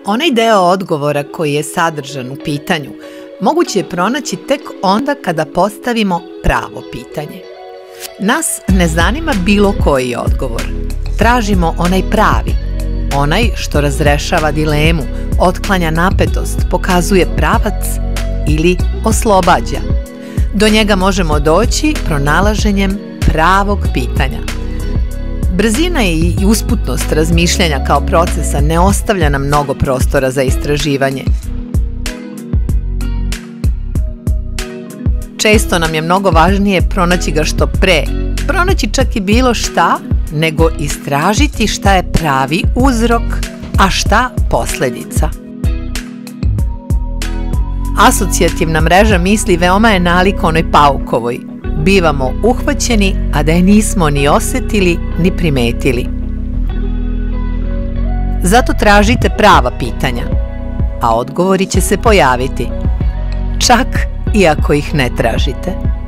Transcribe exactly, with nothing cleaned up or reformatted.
Onaj deo odgovora koji je sadržan u pitanju moguće je pronaći tek onda kada postavimo pravo pitanje. Nas ne zanima bilo koji odgovor. Tražimo onaj pravi, onaj što razrešava dilemu, otklanja napetost, pokazuje pravac ili oslobađa. Do njega možemo doći pronalaženjem pravog pitanja. Brzina i usputnost razmišljanja kao procesa ne ostavlja nam mnogo prostora za istraživanje. Često nam je mnogo važnije pronaći ga što pre, pronaći čak i bilo šta, nego istražiti šta je pravi uzrok, a šta posledica. Asocijativna mreža misli veoma je nalik onoj paukovoj. Bivamo uhvaćeni, a da je nismo ni osetili, ni primetili. Zato tražite prava pitanja, a odgovori će se pojaviti, čak i ako ih ne tražite.